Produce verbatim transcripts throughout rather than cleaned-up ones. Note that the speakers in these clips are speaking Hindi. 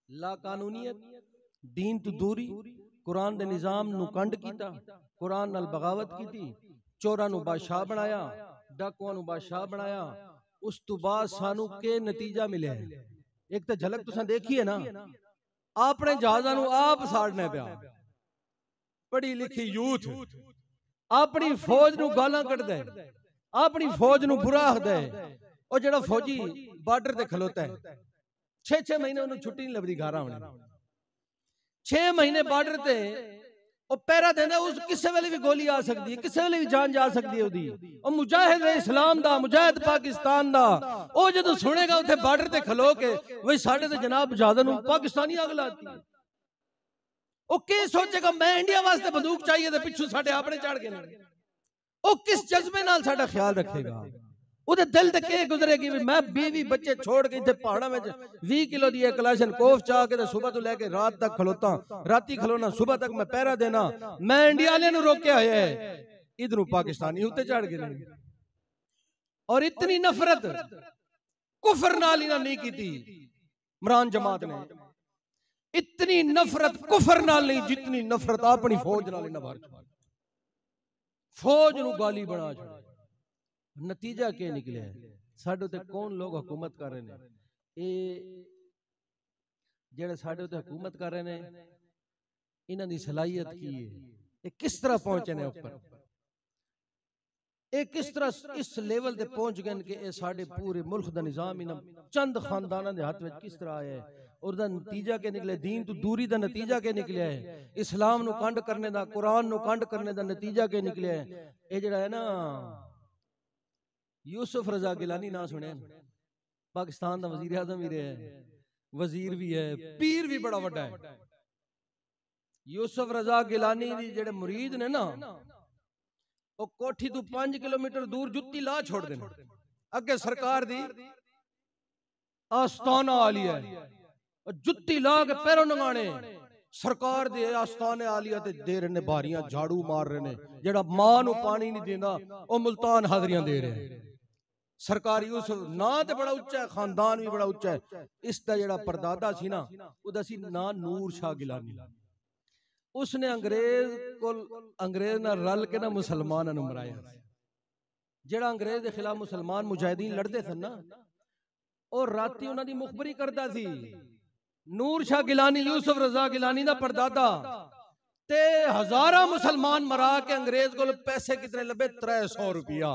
ला कानूनीयत, दीन तो दूरी, कुरान दे निजाम नू कंड कीता, कुरान नाल बगावत कीती, चोरां नू बादशाह बनाया, डाकुआं नू बादशाह बनाया। उस तो बाद सानू के नतीजा मिले है? एक तो झलक तुसां देखी है ना, अपने जहाज़ां नू आप साड़ने पिया, पढ़ी लिखी यूथ अपनी फौज नू गालां कढदा है, अपनी फौज नू बुरा आखदा है। और जेड़ा फौजी बार्डर ते खलोता है, छे छे महीने उन्हें छुट्टी नहीं लगती घर आने, छे महीने बार्डर ते और पहरा देंदा, उस किसी वेले भी गोली आ सकती है, किसी वेले भी जान जा सकती है उदी। और मुजाहिद इस्लाम दा, मुजाहिद पाकिस्तान दा, ओ जदों सुनेगा उथे बार्डर ते खलो के वही साडे ते जनाब जहाज़ां नू पाकिस्तानी अग लाती है, ओ के सोचेगा मैं इंडिया वास्ते बंदूक चाहिए ते पिछू साडे अपने चढ़ के, ओ किस जज्बे नाल साडा ख्याल रखेगा? उहदे दिल ते के गुजरेगी भी मैं बीवी बच्चे छोड़ के इत्थे पहाड़ां विच बीस किलो दी एक कलाशनकोफ चाह के सुबह तो लेके रात तक खलोता, राती खलोना, सुबह तक मैं पहरा देना। मैं इंडिया वाले नू रोकिया है, इधरों पाकिस्तानी उत्ते चढ़ के नहीं। और इतनी नफरत कुफर नाल इन्हां नहीं कीती इमरान जमात ने, इतनी नफरत कुफर नाल नहीं जितनी नफरत अपनी फौज नाल इन्हां भर छुड़ी। फौज नू गाली बना छुड़ी। नतीजा क्या निकले है? साडे उत्ते कौन लोग हुकूमत कर रहे हैं? ये जेड़े साडे उत्ते हुकूमत कर रहे हैं, इन्हां दी सलाहियत की है? ये किस तरह पहुंचे ने ऊपर? ये किस तरह इस लेवल ते पहुंच गए कि ये साडे पूरे मुल्क दा निजाम इन्हां चंद खानदानां दे हाथ विच किस तरह आया है? और दा नतीजा क्या निकले? दीन तो दूरी दा नतीजा क्या निकलिया है? इस्लाम नू कंड करने दा, कुरान नू कंड करने दा नतीजा क्या निकलिया है? ये जेड़ा है ना यूसुफ रजा गिलानी ना सुने, पाकिस्तान का वजीर आजम भी रहा है, वजीर भी है, पीर भी बड़ा बड़ा है। यूसुफ रजा गिलानी दी जेड़े मुरीद ने ना, वो कोठी तो पांच किलोमीटर दूर जुत्ती ला छोड़ देना, अगे सरकार दी आस्ताना आलिया है, जुत्ती ला के पैरों नंगाने सरकार दे आस्ताने आलिया ते दे रहे ने बारियां, झाड़ू मार रहे ने। जेड़ा मां नू पानी नहीं देंदा वो मुल्तान हाजरियां दे रहे हैं। सरकार यूसुफ ना ते बड़ा उच्चा है, खानदान भी बड़ा उच्चा है। इसका जेड़ा परदादा सी ना, उदा सी ना नूर शाह गिलानी। उसने अंग्रेज को अंग्रेज ना रल के ना मुसलमानों नू मराया। जेड़ा अंग्रेज के खिलाफ मुसलमान मुजाहिदीन लड़ते थे ना, और राती उन्हां दी मुखबरी करदा सी। नूर शाह गिलानी, यूसुफ रजा गिलानी दा परदादा, ते हजारा मुसलमान मरा के अंग्रेज को पैसे कितने लबे? त्रै सौ रुपया।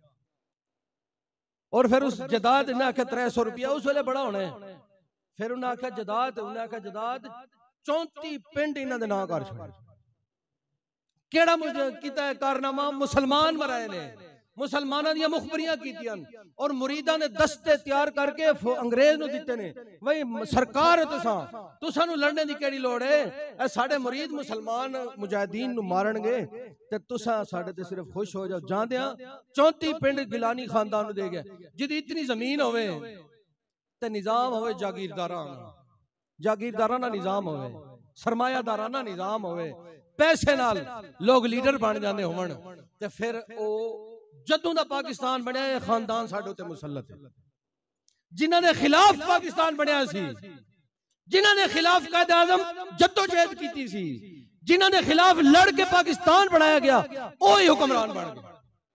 और फिर उस जदाद ने आख्या त्रै सौ रुपया उस वेले बड़ा होना है। फिर उन्हें आख्या जदाद, उन्हें आख्या जदाद चौंती पिंड इन्हां दे नां कर छोड़। केड़ा मुझे किता है कारनामा? मुसलमान मराए ने, मुसलमानां दी मुखबरियां कीतियां और मुरीदां ने दस्ते तैयार करके अंग्रेज नू दिते ने। वही सरकार तुसां तुसां नू लड़ने दी केड़ी लोड़ है? ए साडे मुरीद मुसलमान मुजाहिदीन नू मारनगे ते तुसां साडे ते सिर्फ खुश हो जाओ। जांदियां चौंती पिंड गिलानी खानदान नू दे गया। जिदी इतनी जमीन होवे ते निजाम होवे जागीरदारां दा, जागीरदारां दा निजाम होवे, सरमायादाराना निजाम होवे, पैसे नाल लोग लीडर बन जाते होवन, ते फिर ओ जदों दा पाकिस्तान बनया खानदान साडे ते मुसल्लत है। जिन्हां दे खिलाफ पाकिस्तान बनया सी, जिन्हां दे खिलाफ कायदे आजम जद्दोजहद कीती सी, जिन्हां दे खिलाफ लड़ के पाकिस्तान बनाया गया, ओही हुक्मरान बन गए।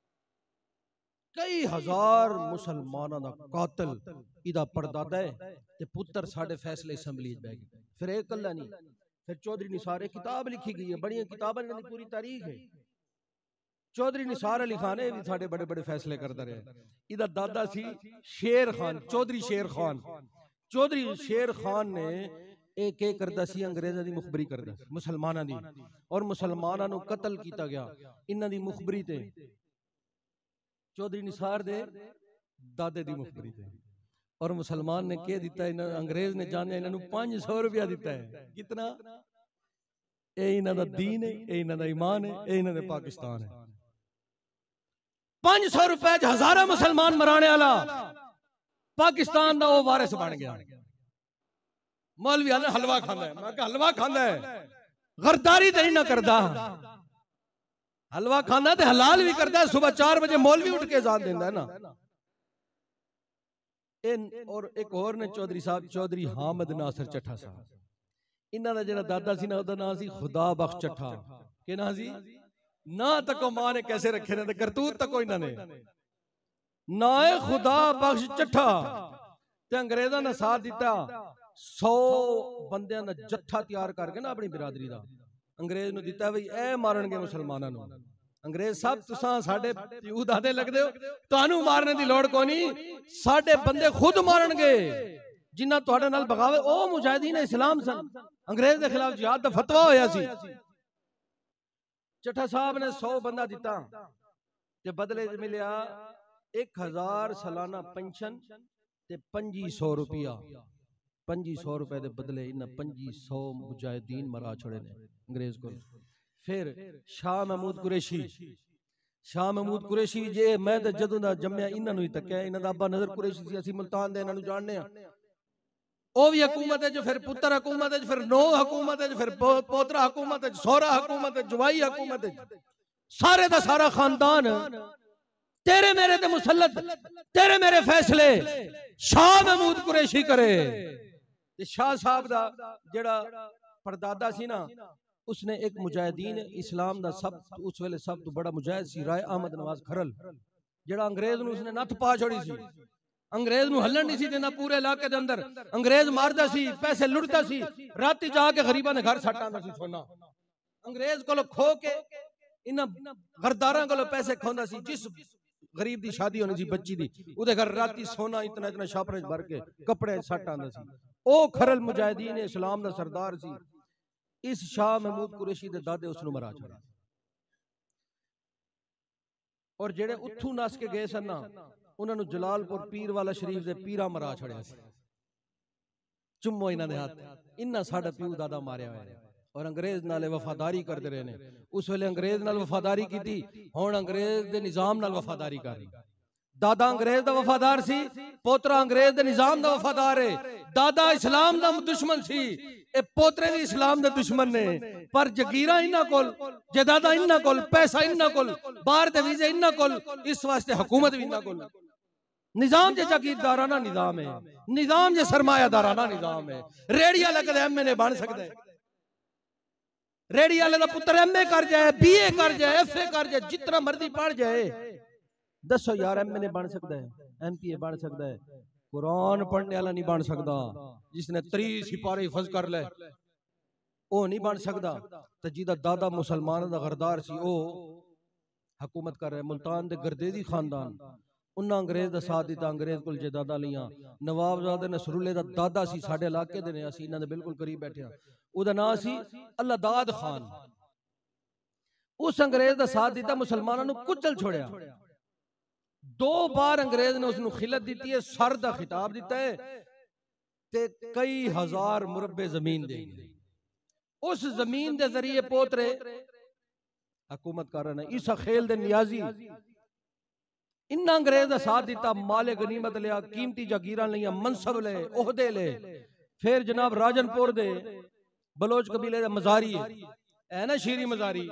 कई हजार मुसलमानां दा कातिल इदा परदादा है ते पुत्र साडे फैसले असैंबली च बैठ गए। फिर एक कल्ला नहीं, फिर चौधरी निसार एक किताब लिखी गई है, बड़ी किताबां इन्हां दी पूरी तारीख है। चौधरी निसार अली खान ने भी साडे बड़े बड़े फैसले करता रहा। इदा दादा सी शेर खान, चौधरी शेर खान। चौधरी शेर खान ने एक एक करदा सी अंग्रेज़ां दी मुखबरी करदा मुसलमानां दी, और मुसलमानां नू कत्ल कीता गया इन्हां दी मुखबरी ते। चौधरी निसार दे दादे दी मुखबरी ते। और मुसलमान ने क्या दिता? इन्हां अंग्रेज ने जाने इन्हां नू पांच सौ रुपया दिता है। कितना? ए इन्हां दा दीन है, ए इन्हां दा ईमान है, ए इन्हां दे पाकिस्तान है। पांच सौ रुपए हजारा मुसलमान मराने वाला पाकिस्तान का वो वारिस बन गया। मौलवी आने हलवा खांदा है, मैं कहा हलवा खांदा है, गरदारी तो नहीं करता, हलवा खाना तो हलाल भी करता है। सुबह चार बजे मौलवी उठ के जान देता है ना। इन और एक और ने चौधरी साहब चौधरी हामिद नासिर चट्ठा साहब, इन्हां दा जेड़ा दादा सी ना ओदा नाम सी खुदा बख्श चट्ठा। के नाम सी? ना तको मां ने कैसे रखे ने, करतूत तको इन्हां ने ना है खुदा बख्श चट्ठा। ते अंग्रेजां ने साथ दिता, सौ बंदियां दा जत्था तैयार करके ना अपनी बिरादरी दा अंग्रेज नूं दिता बई ए मारनगे मुसलमानां नूं। अंग्रेज साहब तुसां साडे प्यू दादे लगदे हो, तुहानू मारने दी लोड़ कोई नहीं, साडे बंदे खुद मारनगे जिन्ना तुहाडे नाल बगावे ओ मुजाहिदीन इस्लाम सन। अंग्रेज दे खिलाफ जिहाद दा फतवा होया सी। चट्ठा साहब ने सौ बंदा दिता ते बदले च मिलिया एक हजार सालाना पेंशन ते पंजी सौ रुपया। पंजी सौ रुपए दे बदले इन्हें पंजी सौ मुजाहिदीन मरा छोड़े ने अंग्रेज को। फिर शाह महमूद कुरैशी, शाह महमूद कुरैशी जे मैं ते जदों दा जम्मिया इन्हां नूं ही तक्या, इन्हां दा अब्बा नजर कुरैशी सी, असीं मुल्तान दे इन्हां नूं जाणने आ। ओ भी हुकूमत है जो फिर पुत्र हुकूमत है, फिर नो हुकूमत है, फिर पोतरा हुकूमत है, सोहरा हुकूमत है, जवाई हुकूमत है, सारे दा सारा खानदान तेरे मेरे ते मुसल्लत, तेरे मेरे फैसले शाह महमूद कुरैशी करे। शाह साहब दा जेड़ा परदादा सी ना, उसने एक मुजाहिदीन इस्लाम दा सब उस वेले सब तो बड़ा मुजाहिद सी राय अहमद नवाज खरल, जेड़ा अंग्रेज नूं उसने नथ पा छोड़ी सी। अंग्रेज नूं हलन नहीं सी देना पूरे इलाके दे अंदर, अंग्रेज मारदा सी, पैसे लुटदा सी, राती जाके गरीबां दे घर सट आंदा सी सोना। अंग्रेज कोलों खो के इन्हां गरदारां कोलों पैसे खोंदा सी। जिस गरीब दी शादी होनी सी बच्ची दी, उहदे घर राती सोना इतना इतना छापरे भर के कपड़े सट आंदा सी। ओ खरल मुजाहिदीन इस्लाम दा सरदार सी। इस शाह महमूद कुरैशी दे दादे उसनूं मरा छोड़े, और जेड़े उथू नस के गए सन ना, उन्हां नूं जलालपुर पीर वाला शरीफ दे पीरा मरा छोड़िया सी। चुम्मो इन्हां दे हाथ, इन्ना साडा प्यू दादा मारिया होया है। और अंग्रेज नाले वफादारी करते रहे ने। उस वेले अंग्रेज नाल वफादारी की थी, हुण अंग्रेज दे निजाम नाल वफादारी कर रही। दादा अंग्रेज दा वफादार सी, पोतरा अंग्रेज दे निजाम दा वफादार है। दादा इस्लाम दा दुश्मन सी, ए पोतरे भी इस्लाम दे दुश्मन ने। पर जगीरा इन्हां कोल, जायदादा इन्हां कोल, पैसा इन्हां कोल, बाहर दे वीजे इन्हां कोल, इस वास्ते हुकूमत भी इन्हां कोल। निजाम जे जागीरदाराना निजाम है, निजाम जे सरमायादाराना निजाम है। रेड़ी वाला कदे एम ए बन सकदा है, रेड़ी वाले दा पुत्र एम ए कर जाए, बी ए कर जाए, एफ ए कर जाए, जितना मर्जी पढ़ जाए, दसो यार एम ए बन सकता है, एम पी ए बन सकता है, कुरान पढ़ने वाला नहीं बन सकता। जिसने त्री सिपारे हिफज कर ले वो नहीं बन सकता। तो जिदा दादा मुसलमानों का गरदार सी, वो हुकूमत कर रहे मुल्तान दे गर्देजी खानदान, उन्हें अंग्रेज का साथ दिता, अंग्रेज को जायदादा लिया। नवाबजादे नसरुल्ले दा दादा सी, साडे इलाके दे ने, असीं इन्हां दे बिल्कुल करीब बैठे हां। उहदा नाम सी अल्लादाद खान। उस अंग्रेज का साथ दिता, मुसलमानों नूं कुचल छोड़िया। दो बार अंग्रेज ने उसनूं खिलत दी है, सर दा खिताब दिता है ते कई हजार मुरब्बे जमीन दे। उस जमीन दे जरिए पोतरे हुकूमत कर रहे हैं। ईसा खेल दे नियाजी इन्ना अंग्रेज का साथ दिता, माले गनीमत लिया, कीमती जागीरां लिया, मनसब ले, ओहदे ले। फिर जनाब राजनपुर दे बलोच कबीले दा मजारी है ना, शीरी मजारी,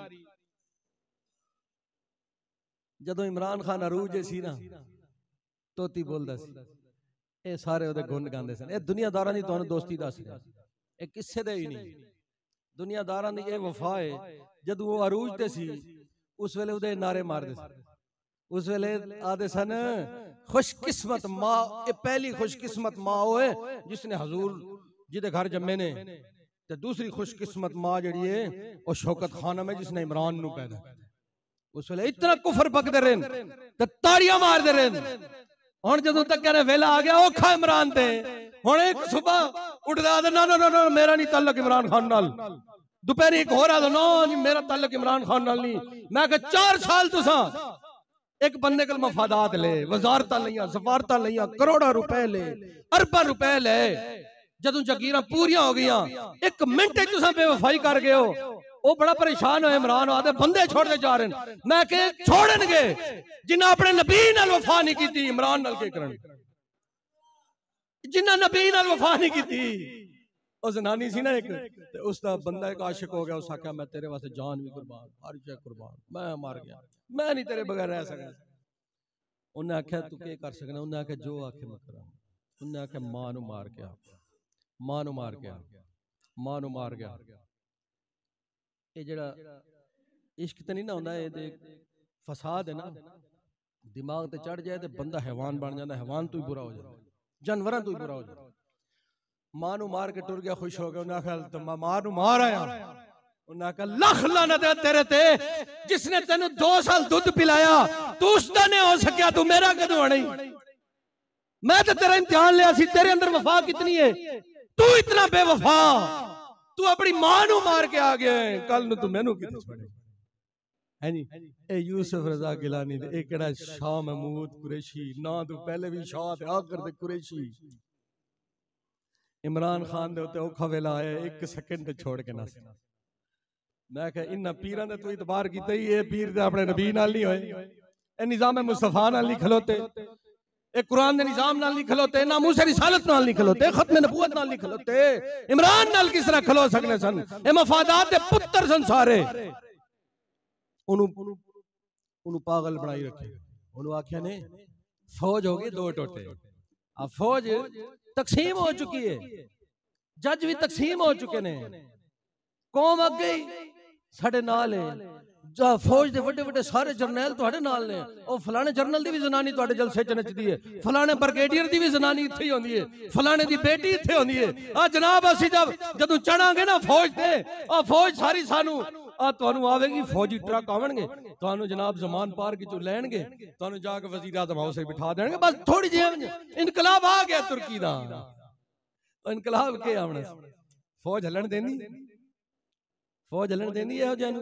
जदों इमरान खान अरूज सी ना, तोती बोलदा सी, ए सारे ओदे गुण गांदे सन। ए दुनियादारां दी तुहानूं दोस्ती दस रहा, ए किस्से दे ही नहीं। दुनियादारां दी ए वफा है। जदों वो अरूज ते सी, उस वेले ओदे नारे मारदे सन। उस वेले आदे सन, खुशकिस्मत मां, ए पहली खुशकिस्मत मां होए जिसने हजूर जिदे घर जम्मे ने, ते दूसरी खुशकिस्मत मां जड़ी है वो शौकत खानम है जिसने इमरान नूं पैदा किया। उस वेले इतना कुफर बकदे रहे ते ताड़ियां मारदे रहे। हुण जदों तक कहने वेला आ गया औखा इमरान ते, हुण एक सुबह उठदा आदे ना ना ना मेरा नहीं ताल्लुक इमरान खान नाल, दोपहरी एक होर आदे ना जी मेरा ताल्लुक इमरान खान नाल नहीं। मैं कहा चार साल तुसां एक बंदे को मफादात ले, वजारतां लियां, सफारतां लियां, करोड़ां रुपए ले, अरबां रुपए ले, जदों जागीरां पूरियां हो गईयां, एक मिनट तुसां बेवफाई कर गए हो। वो बड़ा परेशान हो इमरान, आदे बंदे छोड़ते जा रहे हैं। मैं कह छोड़नगे जिन्हें अपने नबी नाल वफा नहीं की, इमरान नाल के करन, जिन्हें नबी नाल वफा नहीं की। उस जनानी सी ना एक, उसका बंदा एक आशिक हो गया, उस आख्या मैं तेरे वास्ते जान भी कुर्बान, हर शे कुर्बान, मैं मार गया, मैं नहीं तेरे बगैर रह सकता। उन्हें आख्या तू के कर सकना, उन्हें आख्या जो आखे मैं करा। उन्हें आख्या मां नू मार के आ, मां नू मार के आ, मां नू मार गया। ये जड़ा इश्क तो नहीं ना होंदा, ये फसाद है ना, दिमाग ते चढ़ जाए तो बंदा हैवान बन जाता, हैवान तो ही बुरा हो जाता, जानवर तो ही बुरा हो जाता। मां नू मार के टुर गया, खुश हो गया, उन्हें आख्या तो मैं मां नू मार आया। उन्हें आख्या लख लानत है तेरे ते, जिसने तेन दो साल दूध पिलाया तू उसका नहीं हो सकिया, तू मेरा कदों नहीं। मैं तो तेरा इम्तिहान लिया सी, तेरे अंदर वफा कितनी है, तू इतना बेवफा, तू अपनी मां नू मार के आ गया, कल नू तू मैनू किथे छोड़े है नी। ए यूसुफ रजा गिलानी दे, ए केड़ा शाह महमूद कुरैशी ना, तू पहले भी शाह ते आकर दे कुरैशी। इमरान खान दे उत्ते औखा वेला आया, एक सेकंड छोड़ के ना। मैं कहा इन्हां पीरां दा तू इतबार कीता ही, ए पीर ते अपने नबी नाल नहीं होए, ए निजाम मुस्तफा नाल नहीं खलोते, ए कुरान दे निजाम नाल नहीं खलोते, ना मूसा रिसालत नाल नहीं खलोते, खत्म नबूवत नाल नहीं खलोते, इमरान नाल किस तरह खलो सकने सन? ए मफादात दे पुत्र सन सारे। उनु उनु पागल बनाई रखे, उनु आख्या ने फौज हो गई दो टोटे, अब फौज तकसीम हो चुकी है, जज भी तकसीम हो चुके ने, कौम अग गई साडे नाल है, जा फौज दे वड्डे वड्डे सारे जरनैल तुहाडे नाल ने, ओ फलाने जरनल दी भी जनानी तुहाडे जलसे च नचदी है, फलाने ब्रिगेडियर दी भी जनानी इत्थे ही होंदी है, फलाने दी बेटी इत्थे होंदी है। आ जनाब असी जब जदों चढ़ांगे ना फौज ते, आ फौज सारी सानू आ तुहानू आवेगी, फौजी ट्रक आवणगे, तुहानू जनाब जमान पार की चो लैणगे, तुहानू जाके वजीर आज़म हाउस विच बिठा देणगे, बस थोड़ी जी इनकलाब आ गया तुर्की दा। इनकलाब के आवना, फौज हलन देनी, फौज हलन देनी है जैनू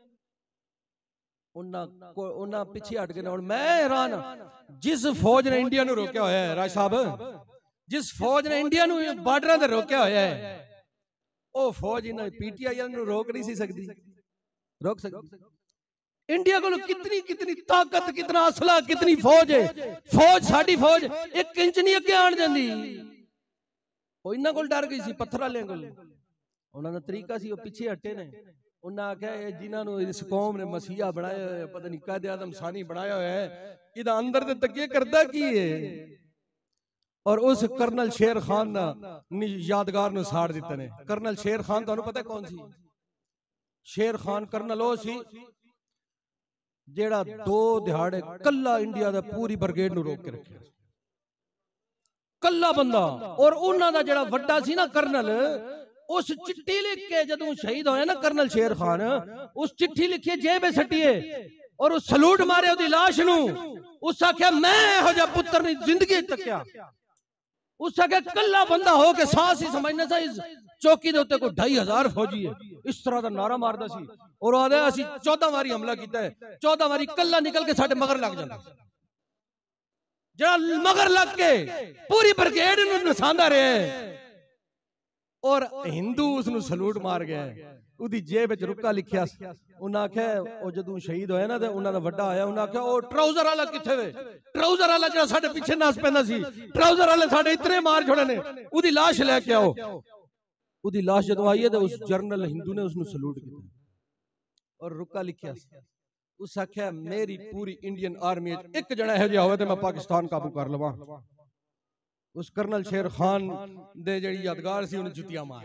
उन्ना को उन्ना पीछे हट गए। हुण मैं हैरान, जिस फौज ने इंडिया नू रोकिया होया है, राज साहब जिस फौज ने इंडिया नू बार्डरां ते रोकिया होया है, ओ फौज इन्हां पीटीआई नू रोक नहीं सी सकदी, रोक सकदी। इंडिया को कितनी कितनी ताकत, कितना असला, कितनी फौज है, फौज साडी फौज एक इंच नहीं अगे आण जांदी, ओ इन्हां कोल डर गई सी, पत्थर वालियां कोल। उन्हां दा तरीका सी, ओ पीछे हटे ने, उन्हें आख्या जिन्होंने इस कौम ने मसीहा बनाया है, पता नहीं कायदे आदम सानी बनाया है, इदा अंदर ते तकिए करदा की है। और उस कर्नल शेर खान ना यादगार नु साड़ दिते ने। कर्नल शेर खान तुहानू पता कौन सी? शेर खान कर्नल ओ सी जेड़ा दो दिहाड़े कल्ला इंडिया दा पूरी ब्रिगेड नु रोक के रखिया, कल्ला बंदा। और उन्हां दा जेड़ा वड्डा सी ना कर्नल, उस चिट्ठी लिख के जदों शहीद होया ना कर्नल शेर खान, उस चिट्ठी लिखी जेब सट्टिए और उस सलूट मारे उदी लाश नू, उस आख्या मैं इहो जिहा पुत्र नहीं जिंदगी तक्या, उस आख्या कल्ला बंदा हो के सांस ही समझना सा, इस चौकी दे उत्ते कोई ढाई हजार फौजी है, इस तरह दा नारा मारदा सी। और आदे असी चौदह वारी हमला कीता है, चौदह वारी कल्ला निकल के साडे मगर लग जांदा, जेड़ा मगर लग के पूरी ब्रिगेड नू नसांदा रहे। और हिंदू उसनू सलूट मार गया, उदी जेब विच रुक्का लिखिया। उन्हें आख्या ओ जदों शहीद होया ना ते उन्हां दा वड्डा आया, उन्हें आख्या ओ ट्राउजर वाला किथे वे, ट्राउजर वाला जेड़ा साडे पीछे नस पैंदा सी, ट्राउजर वाले साडे इतने मार छोड़े ने, उदी लाश लेके आओ। उदी लाश जदों आई है ते उस जर्नल हिंदू ने उसनू सलूट किया और रुक्का लिखिया। उस आख्या मेरी पूरी इंडियन आर्मी एक जना इहो जिहा होवे ते मैं पाकिस्तान काबू कर लवां। उस कर्नल शेर खान दे जेड़ी यादगार सी, उन्हें जुतियां मार।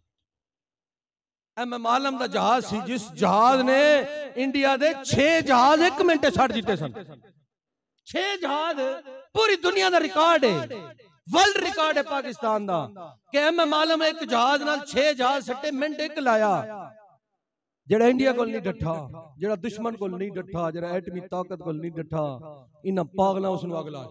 एम एम आलम दा जहाज सी, जिस जहाज ने इंडिया दे छह जहाज एक मिनट छड़ दिते सन। छह जहाज पूरी दुनिया दा रिकॉर्ड है, वर्ल्ड रिकॉर्ड है पाकिस्तान दा कि एम एम आलम एक जहाज नाल छह जहाज सट्टे मिनट एक लाया। जेड़ा इंडिया को नहीं डठा, जेड़ा दुश्मन को नहीं डठा, जेड़ा एटमी ताकत को नहीं डठा, इन्हां पागलां उसनू अगला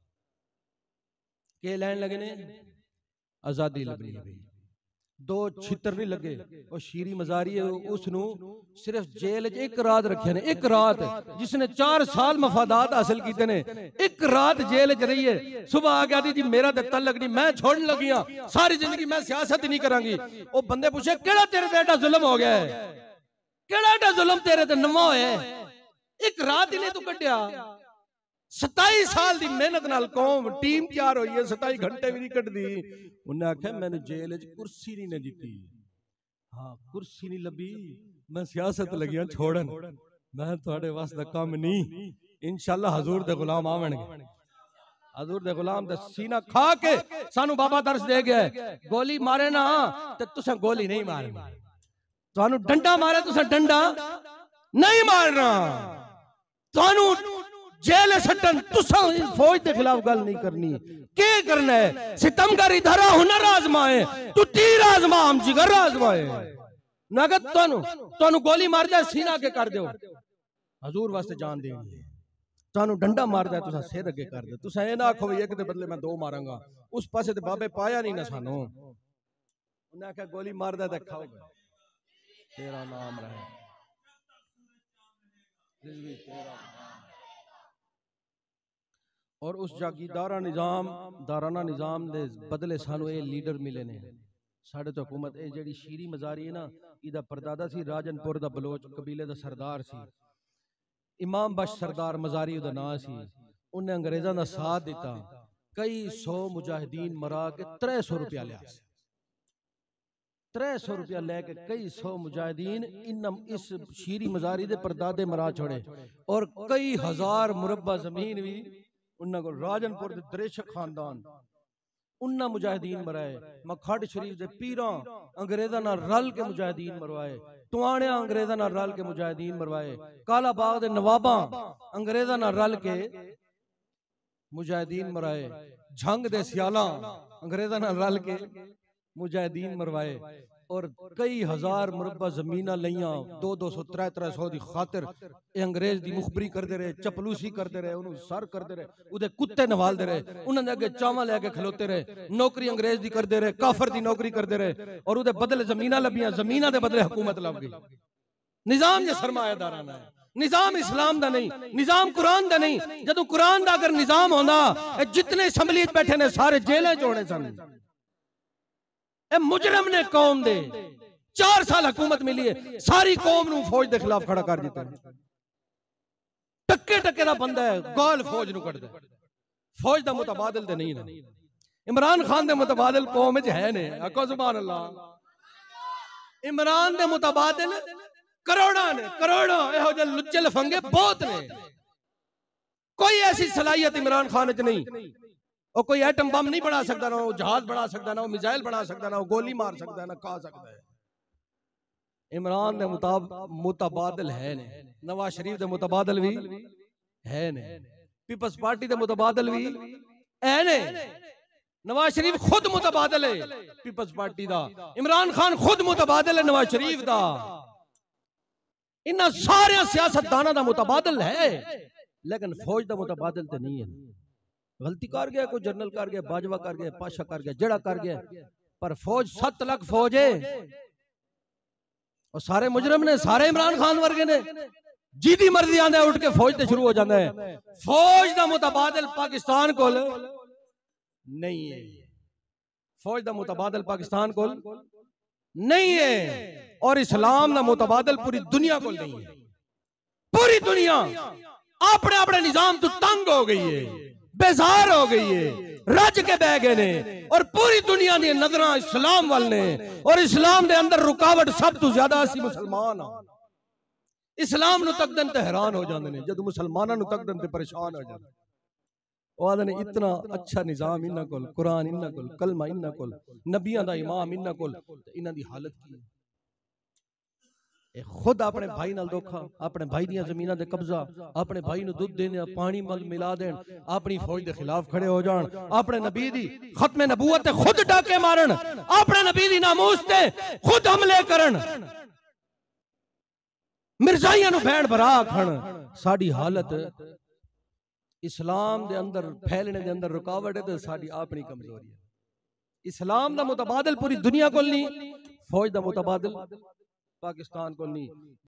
के लैन लगे ने आजादी लगनी है। दो छितर नहीं लगे, और शीरी मजारी है उसनू सिर्फ जेल एक रात रखे ने, एक रात, जिसने चार साल मफादात हासिल किए ने, एक रात जेल च रही है। सुबह आ गया जी मेरा तो तल लगनी, मैं छोड़ने लगी हाँ, सारी जिंदगी मैं सियासत ही नहीं करांगी। वो बंदे पूछे केड़ा तेरे ते एडा जुल्म हो गया है, केड़ा एडा जुल्म तेरे ते नवा होया है, एक रात ही नहीं तू कड्डिया। सताई साल की मेहनत नाल कौम टीम तैयार हुई है, सताई घंटे भी नहीं कटदी। उन्हें आख्या मैंने जेल च कुर्सी नहीं दी, हाँ कुर्सी नहीं लभी, मैं सियासत लगिया छोड़न, मैं थोड़े वास्ते काम नहीं, इंशाअल्लाह हजूर दे गुलाम आवणगे। हजूर दे गुलाम दे सीना खा के सानू बाबा दर्श दे गया गोली मारे ना ते तुसा गोली नहीं मारनी, तुहानू डंडा मारे तुसा डंडा नहीं मारना, तुहानू जेल सट्टन तुसा फौज के खिलाफ गल नहीं करनी। के करना है सितमगरी धरा हुनर आजमाए, तू तीर आजमा हम जिगर आजमाए। नगद तुहानू तुहानू गोली मार जाए सीना के कर दो, हजूर वास्ते जान देनी है। तुहानू डंडा मार जाए तुसा सिर अगे कर दो, तुसा ये ना आखो भी एक दे बदले मैं दो मारांगा। उस पासे ते बाबे पाया नहीं ना सानू, उन्हें आख्या गोली मार दे ते खाओगे, तेरा नाम रहे तेरा। और उस जागीरदारा निजाम दाराना निजाम दे बदले सानू ये लीडर मिले ने। साढ़े तो हुकूमत ये जेड़ी शीरी मजारी है ना, इदा परदादा सी राजनपुर दा बलोच कबीले दा सरदार सी, इमाम बख्श सरदार मजारी उदा नाम सी। उन्हें अंग्रेज़ां दा साथ दिता, कई सौ मुजाहिदीन मरा के त्रै सौ रुपया लिया, त्रै सौ रुपया लैके कई सौ मुजाहिदीन इन इस शीरी मजारी दे परदादे मरा छोड़े। और कई हजार मुरब्बा जमीन भी उन्होंने को राजनपुर दे दरेशक खानदान उन्ना मुजाहिदीन मराए। मखड शरीफ दे पीरा अंग्रेज़ां नाल रल के मुजाहिदीन मरवाए, तुआणिया अंग्रेज़ां नाल रल के मुजाहिदीन मरवाए, काला बाग दे नवाबा अंग्रेज़ां नाल रल के मुजाहिदीन मराए, झंग दे सियाला अंग्रेज़ां नाल रल के मुजाहिदीन मरवाए। और कई हजार मुरब्बा जमीना लिया, दो दो सौ त्रै त्रै सौ की खातिर ये अंग्रेज की मुखबरी करते रहे, चपलूसी करते रहे, उन्होंने सर करते रहे, उहदे कुत्ते नवालते रहे, उन्होंने अगे चावा लैके खलोते रहे, नौकरी अंग्रेज की करते रहे, काफर की नौकरी करते रहे। और उहदे बदले जमीना लभियां, जमीना दे बदले हुकूमत लभ गई। निजाम ये सरमायादाराना है, निजाम इस्लाम दा नहीं, निजाम कुरान दा नहीं। जदों कुरान दा अगर निजाम होंदा, जितने असम्बली बैठे ने सारे जेलें च होने सन। ए मुजरम ने कौम दे चार साल हुकूमत मिली है, सारी कौम नू फौज के खिलाफ खड़ा कर दिता। टक्के टक्के दा बंदा है, गाल फौज नू कटदा, फौज दा मुतबादिल ते नहीं ना। इमरान खान दे मुतबादिल कौम विच है ने, आखो सुभान अल्लाह। इमरान दे मुतबादिल करोड़ां ने, करोड़ां इहो जे लुच्चे लफंगे बहुत ने। कोई ऐसी सलाहियत इमरान खान च नहीं। और कोई एटम बम नहीं बना सकता, ना वो जहाज बना सकता, ना वो मिसाइल बना सकता, ना वो गोली मार सकता, ना खा सकता है। इमरान दे मुतबादिल है ने, नवाज शरीफ दे मुतबादिल भी है ने, पीपल्स पार्टी दे मुतबादिल भी है ने। नवाज शरीफ खुद मुतबादिल है पीपल्स पार्टी दा, इमरान खान खुद मुतबादिल है नवाज शरीफ दा। इन्हां सारे सियासतदानां दा मुतबादिल है, लेकिन फौज दा मुतबादिल ते नहीं है। गलती कर गया, कोई जनरल कर गया, बाजवा कर गया, पाशा कर गया, जड़ा कर गया, पर फौज सत्त लाख फौज है। और सारे मुजरम ने, सारे इमरान खान वर्गे ने, जिदी मर्जी आंदा उठ के फौज ते शुरू हो जाता है। फौज दा मुतबादिल पाकिस्तान कोल नहीं है, फौज दा मुतबादिल पाकिस्तान कोल नहीं है। और इस्लाम दा मुतबादिल पूरी दुनिया कोल नहीं है। पूरी दुनिया अपने अपने निजाम तो तंग हो गई है, बेजार हो गई है, रज के बह गए ने। और पूरी दुनिया दी नजरां इस्लाम वाल ने, और इस्लाम दे अंदर रुकावट सब तो ज्यादा असी मुसलमान हां। इस्लाम नू तकदन ते हैरान हो जांदे ने, जदों मुसलमानां नू तकदन ते परेशान हो जांदे। ओ आदे ने इतना अच्छा निजाम इन्हां कोल, कुरान इन्हां कोल, कलमा इन्हां कोल, नबियां दा इमाम इन्हां कोल, ते इन्हां दी हालत की है। ए खुद अपने भाई नाल धोखा, अपने भाई दियां ज़मीनां दे कब्जा, अपने भाई नू दुध देने, पानी मल मिला देन, अपनी फौज दे खिलाफ खड़े हो जान, अपने नबी दी खत्मे नबूवत ते खुद डाके मारन, अपने नबी दी नामूस ते खुद हमले करन, मिर्जाइयां नू भैन भरा आखण। साडी हालत इस्लाम दे अंदर फैलने दे अंदर रुकावट है, तो साडी अपनी कमजोरी है। इस्लाम दा मुतबादिल पूरी दुनिया कोल नहीं, फौज दा मुतबादिल पाकिस्तान को नहीं।